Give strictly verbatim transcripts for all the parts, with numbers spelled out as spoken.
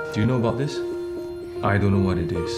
Do you know about this? I don't know what it is.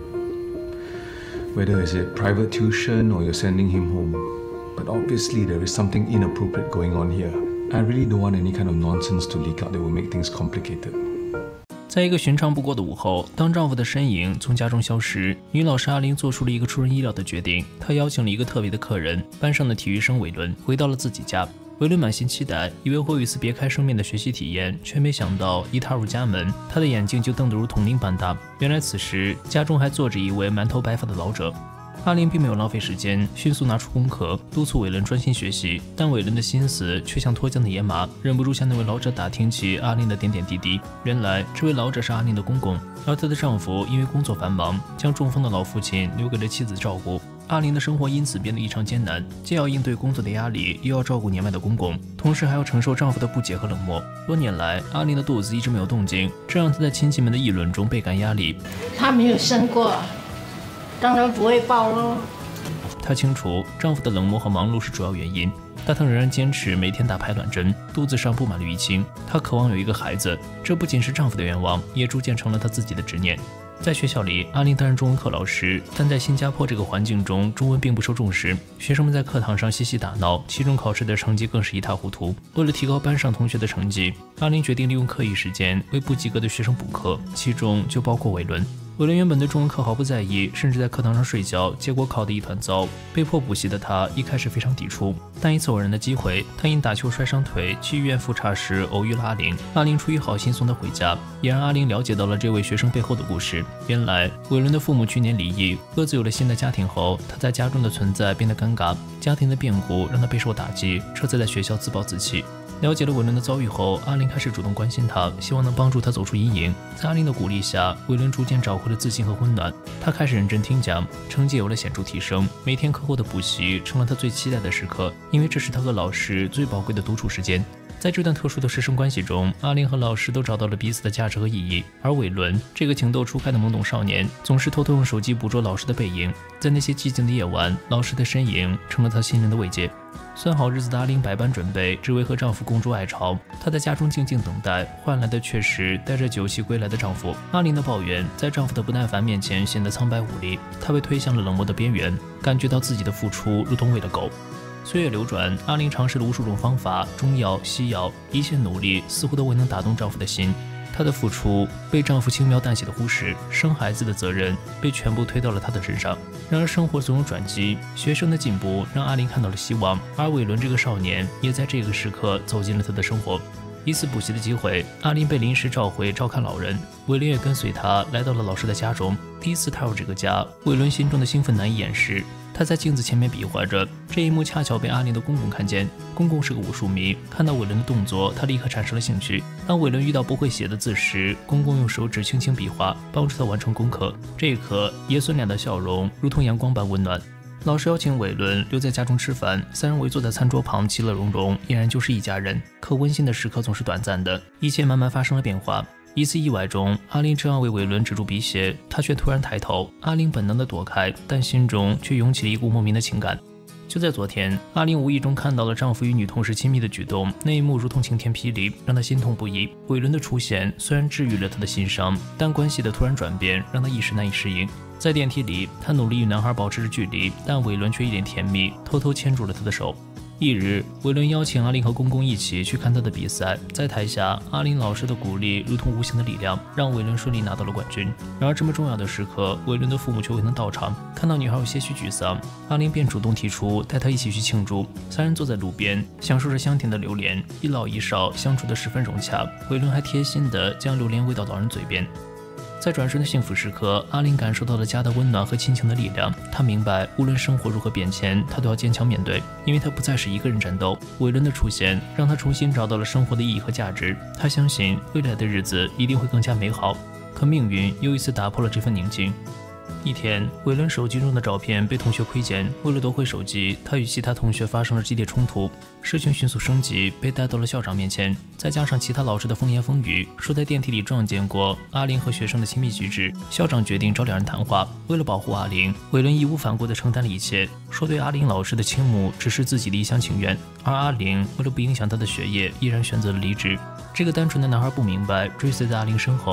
Whether it's a private tuition or you're sending him home. But obviously there is something inappropriate going on here. I really don't want any kind of nonsense to leak out that will make things complicated. 在一个寻常不过的午后，当丈夫的身影从家中消失，女老师阿玲做出了一个出人意料的决定。她邀请了一个特别的客人，班上的体育生韦伦，回到了自己家。韦伦满心期待，以为会有一次别开生面的学习体验，却没想到一踏入家门，他的眼睛就瞪得如铜铃般大。原来此时家中还坐着一位满头白发的老者。阿玲并没有浪费时间，迅速拿出功课，督促韦伦专心学习。但韦伦的心思却像脱缰的野马，忍不住向那位老者打听起阿玲的点点滴滴。原来这位老者是阿玲的公公，而她的丈夫因为工作繁忙，将中风的老父亲留给了妻子照顾。阿玲的生活因此变得异常艰难，既要应对工作的压力，又要照顾年迈的公公，同时还要承受丈夫的不解和冷漠。多年来，阿玲的肚子一直没有动静，这让她在亲戚们的议论中倍感压力。 她没有生过，当然不会抱咯。 她清楚丈夫的冷漠和忙碌是主要原因，但她仍然坚持每天打排卵针，肚子上布满了淤青。她渴望有一个孩子，这不仅是丈夫的愿望，也逐渐成了她自己的执念。在学校里，阿玲担任中文课老师，但在新加坡这个环境中，中文并不受重视。学生们在课堂上嬉戏打闹，期中考试的成绩更是一塌糊涂。为了提高班上同学的成绩，阿玲决定利用课余时间为不及格的学生补课，其中就包括韦伦。韦伦原本对中文课毫不在意，甚至在课堂上睡觉，结果考得一团糟。被迫补习的他一开始非常抵触，但一次偶然的机会，他因打球摔伤腿，去医院复查时偶遇了阿玲。阿玲出于好心送他回家，也让阿玲了解到了这位学生背后的故事。原来韦伦的父母去年离异，各自有了新的家庭后，他在家中的存在变得尴尬，家庭的变故让他备受打击，这才在学校自暴自弃。了解了韦伦的遭遇后，阿玲开始主动关心他，希望能帮助他走出阴影。在阿玲的鼓励下，韦伦逐渐找回了自信和温暖。他开始认真听讲，成绩有了显著提升。每天课后的补习成了他最期待的时刻，因为这是他和老师最宝贵的独处时间。在这段特殊的师生关系中，阿玲和老师都找到了彼此的价值和意义，而韦伦这个情窦初开的懵懂少年，总是偷偷用手机捕捉老师的背影。在那些寂静的夜晚，老师的身影成了他心灵的慰藉。算好日子的阿玲百般准备，只为和丈夫共筑爱巢。她在家中静静等待，换来的却是带着酒气归来的丈夫。阿玲的抱怨在丈夫的不耐烦面前显得苍白无力，她被推向了冷漠的边缘，感觉到自己的付出如同喂了狗。岁月流转，阿玲尝试了无数种方法，中药、西药，一切努力似乎都未能打动丈夫的心。她的付出被丈夫轻描淡写的忽视，生孩子的责任被全部推到了她的身上。然而生活总有转机，学生的进步让阿玲看到了希望，而韦伦这个少年也在这个时刻走进了她的生活。一次补习的机会，阿玲被临时召回照看老人，韦伦也跟随她来到了老师的家中。第一次踏入这个家，韦伦心中的兴奋难以掩饰。他在镜子前面比划着，这一幕恰巧被阿玲的公公看见。公公是个武术迷，看到韦伦的动作，他立刻产生了兴趣。当韦伦遇到不会写的字时，公公用手指轻轻比划，帮助他完成功课。这一刻，爷孙俩的笑容如同阳光般温暖。老师邀请韦伦留在家中吃饭，三人围坐在餐桌旁，其乐融融，俨然就是一家人。可温馨的时刻总是短暂的，一切慢慢发生了变化。一次意外中，阿玲正要为韦伦止住鼻血，她却突然抬头。阿玲本能地躲开，但心中却涌起了一股莫名的情感。就在昨天，阿玲无意中看到了丈夫与女同事亲密的举动，那一幕如同晴天霹雳，让她心痛不已。韦伦的出现虽然治愈了她的心伤，但关系的突然转变让她一时难以适应。在电梯里，她努力与男孩保持着距离，但韦伦却一脸甜蜜，偷偷牵住了她的手。翌日，韦伦邀请阿玲和公公一起去看他的比赛。在台下，阿玲老师的鼓励如同无形的力量，让韦伦顺利拿到了冠军。然而这么重要的时刻，韦伦的父母却未能到场。看到女孩有些许沮丧，阿玲便主动提出带她一起去庆祝。三人坐在路边，享受着香甜的榴莲，一老一少相处得十分融洽。韦伦还贴心地将榴莲喂到老人嘴边。在转瞬的幸福时刻，阿玲感受到了家的温暖和亲情的力量。她明白，无论生活如何变迁，她都要坚强面对，因为她不再是一个人战斗。韦伦的出现让她重新找到了生活的意义和价值。她相信未来的日子一定会更加美好。可命运又一次打破了这份宁静。一天，韦伦手机中的照片被同学窥见，为了夺回手机，他与其他同学发生了激烈冲突，事情迅速升级，被带到了校长面前。再加上其他老师的风言风语，说在电梯里撞见过阿玲和学生的亲密举止，校长决定找两人谈话。为了保护阿玲，韦伦义无反顾地承担了一切，说对阿玲老师的倾慕只是自己的一厢情愿，而阿玲为了不影响他的学业，依然选择了离职。这个单纯的男孩不明白，追随在阿玲身后。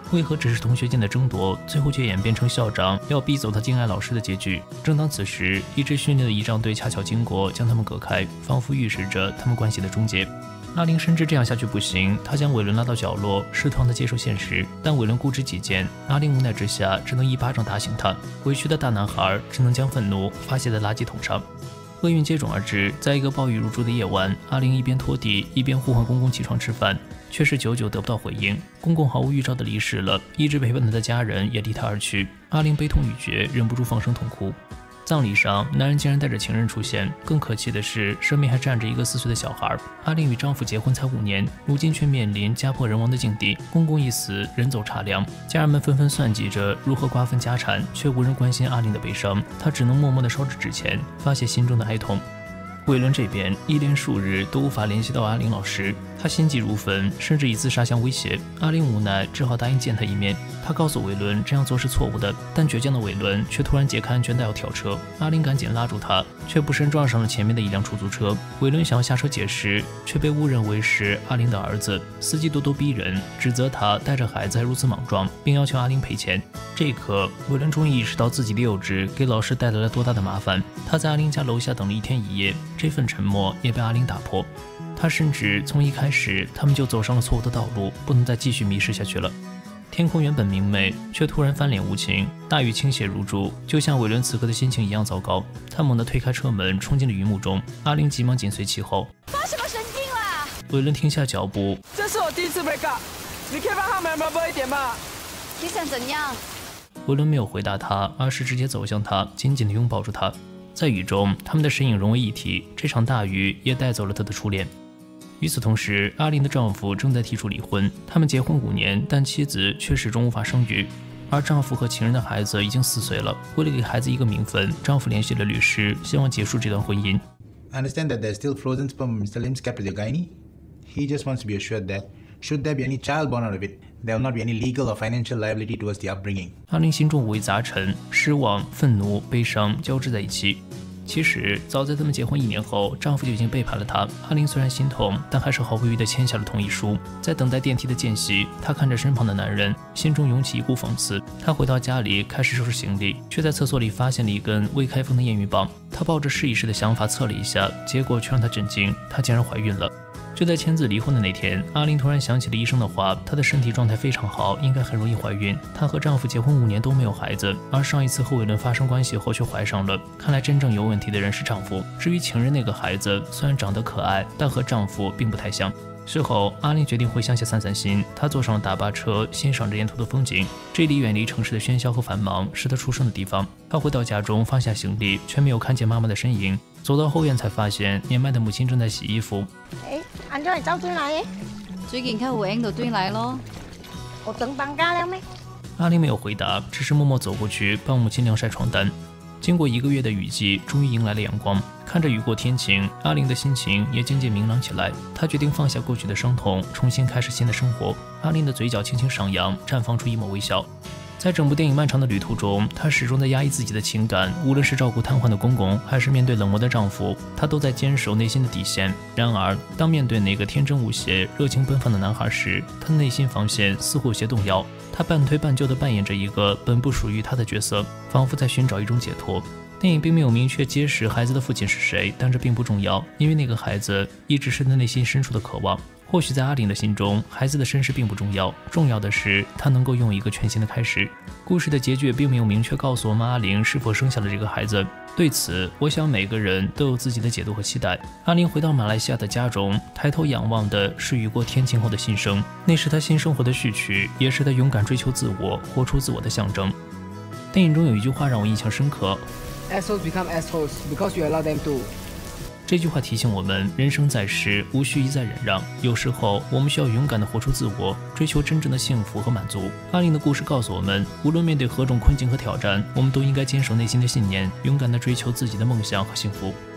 为何只是同学间的争夺，最后却演变成校长要逼走他敬爱老师的结局？正当此时，一支训练的仪仗队恰巧经过，将他们隔开，仿佛预示着他们关系的终结。阿玲深知这样下去不行，她将韦伦拉到角落，试图让他接受现实，但韦伦固执己见。阿玲无奈之下，只能一巴掌打醒他。委屈的大男孩只能将愤怒发泄在垃圾桶上。厄运接踵而至，在一个暴雨如注的夜晚，阿玲一边拖地，一边呼唤公公起床吃饭，却是久久得不到回应。公公毫无预兆地离世了，一直陪伴他的家人也离他而去。阿玲悲痛欲绝，忍不住放声痛哭。葬礼上，男人竟然带着情人出现，更可气的是，身边还站着一个四岁的小孩。阿玲与丈夫结婚才五年，如今却面临家破人亡的境地。公公一死，人走茶凉，家人们纷纷算计着如何瓜分家产，却无人关心阿玲的悲伤。她只能默默地烧纸纸钱，发泄心中的哀痛。韦伦这边一连数日都无法联系到阿玲老师，他心急如焚，甚至以自杀相威胁。阿玲无奈，只好答应见他一面。他告诉韦伦这样做是错误的，但倔强的韦伦却突然解开安全带要跳车。阿玲赶紧拉住他，却不慎撞上了前面的一辆出租车。韦伦想要下车解释，却被误认为是阿玲的儿子。司机咄咄逼人，指责他带着孩子还如此莽撞，并要求阿玲赔钱。这一刻，韦伦终于意识到自己的幼稚给老师带来了多大的麻烦。他在阿玲家楼下等了一天一夜，这份沉默也被阿玲打破。他深知从一开始他们就走上了错误的道路，不能再继续迷失下去了。天空原本明媚，却突然翻脸无情，大雨倾泻如注，就像韦伦此刻的心情一样糟糕。他猛地推开车门，冲进了雨幕中，阿玲急忙紧随其后。 发什么神经啦！ 韦伦停下脚步， 这是我第一次 break up， 你可以帮他们 remember 一点吗？ 你想怎样？ 韦伦没有回答他，而是直接走向他，紧紧地拥抱住他。在雨中，他们的身影融为一体，这场大雨也带走了他的初恋。与此同时，阿玲的丈夫正在提出离婚，他们结婚五年，但妻子却始终无法生育，而丈夫和情人的孩子已经四岁了。为了给孩子一个名分，丈夫联系了律师，希望结束这段婚姻。 I understand that there's still frozen sperm from Mister Lim's kept with your gynae. He just wants to be assured that, should there be any child born out of it, there will not be any legal or financial liability towards the upbringing. 阿玲心中五味杂陈，失望、愤怒、悲伤交织在一起。其实，早在他们结婚一年后，丈夫就已经背叛了她。阿玲虽然心痛，但还是毫不犹豫地签下了同意书。在等待电梯的间隙，她看着身旁的男人，心中涌起一股讽刺。她回到家里，开始收拾行李，却在厕所里发现了一根未开封的验孕棒。她抱着试一试的想法测了一下，结果却让她震惊，她竟然怀孕了。就在签字离婚的那天，阿玲突然想起了医生的话，她的身体状态非常好，应该很容易怀孕。她和丈夫结婚五年都没有孩子，而上一次和韦伦发生关系后却怀上了。看来真正有问题的人是丈夫。至于情人那个孩子，虽然长得可爱，但和丈夫并不太像。事后，阿玲决定回乡下散散心。她坐上了大巴车，欣赏着沿途的风景。这里远离城市的喧嚣和繁忙，是她出生的地方。她回到家中，放下行李，却没有看见媽媽的身影。走到後院，才發現年邁的母親正在洗衣服。 誒，晏咗嚟周端奶嘅？ 最近喺會影度端奶咯。 我等放假了咩？ 阿玲沒有回答，只是默默走過去幫母親晾曬床單。經過一個月的雨季，終於迎來了陽光。看着雨過天晴，阿玲的心情也漸漸明朗起來。她決定放下過去的傷痛，重新開始新的生活。阿玲的嘴角輕輕上揚，綻放出一抹微笑。在整部電影漫長的旅途中，她始終在壓抑自己的情感，無論是照顧癱瘓的公公，還是面對冷漠的丈夫，她都在堅守內心的底線。然而，當面對那個天真無邪、熱情奔放的男孩時，她內心防線似乎有些動搖。她半推半就地扮演着一個本不屬於她的角色，仿佛在尋找一種解脫。電影並沒有明確揭示孩子的父親是誰，但這並不重要，因為那個孩子一直是她內心深處的渴望。或許在阿玲的心中，孩子的身世並不重要，重要的是她能夠用一個全新的開始。故事的結局並沒有明確告訴我們阿玲是否生下了這個孩子，對此，我想每個人都有自己的解讀和期待。阿玲回到馬來西亞的家中，抬頭仰望的是雨過天晴後的新生，那是她新生活的序曲，也是她勇敢追求自我、活出自我的象徵。電影中有一句話讓我印象深刻 Assholes become assholes because you allow them to。 這句話提醒我們，人生在世，無需一再忍讓。有時候，我們需要勇敢地活出自我，追求真正的幸福和滿足。阿玲的故事告訴我們，無論面對何種困境和挑戰，我們都應該堅守內心的信念，勇敢地追求自己的夢想和幸福。